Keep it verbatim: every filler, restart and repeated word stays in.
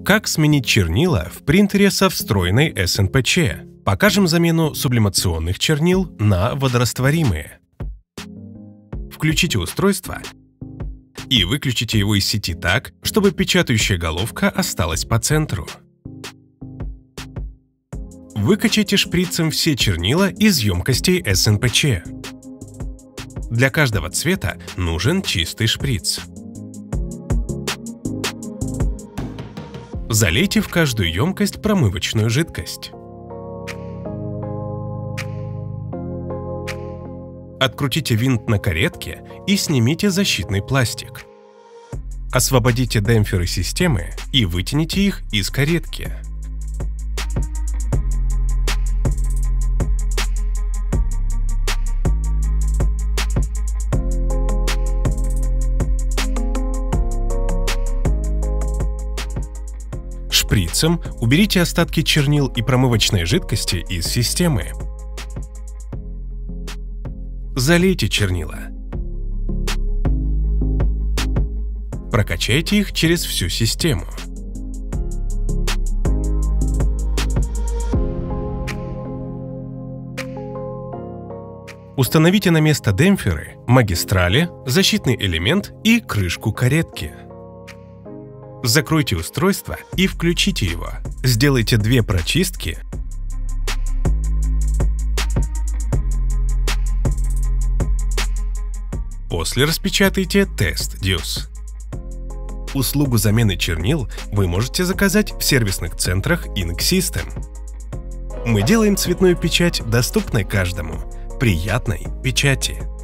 Как сменить чернила в принтере со встроенной эс эн пэ че? Покажем замену сублимационных чернил на водорастворимые. Включите устройство и выключите его из сети так, чтобы печатающая головка осталась по центру. Выкачайте шприцем все чернила из емкостей эс эн пэ че. Для каждого цвета нужен чистый шприц. Залейте в каждую емкость промывочную жидкость. Открутите винт на каретке и снимите защитный пластик. Освободите демпферы системы и вытяните их из каретки. Шприцем уберите остатки чернил и промывочной жидкости из системы. Залейте чернила. Прокачайте их через всю систему. Установите на место демпферы, магистрали, защитный элемент и крышку каретки. Закройте устройство и включите его. Сделайте две прочистки. После распечатайте тест дюс. Услугу замены чернил вы можете заказать в сервисных центрах Ink System. Мы делаем цветную печать доступной каждому. Приятной печати!